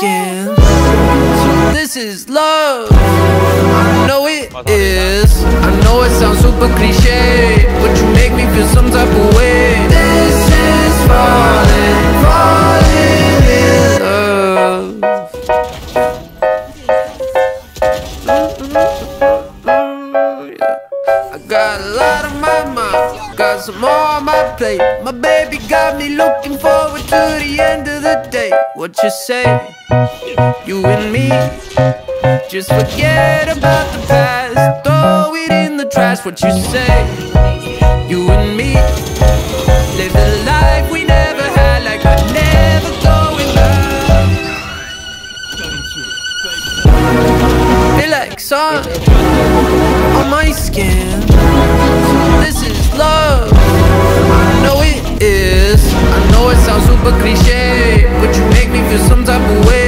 skin. So this is love. I know it is. I know it sounds super cliche, but you make me feel some type of way. This is falling in love. I got a lot on my mind, got some more on my plate. My baby got me looking forward to the end of the day. What you say? You and me, just forget about the past, throw it in the trash. What you say? You and me, live the life we never had, like we're never going back. Feel like sun on my skin. This is love. I know it is. I know it sounds super cliche, but you make me feel some type of way.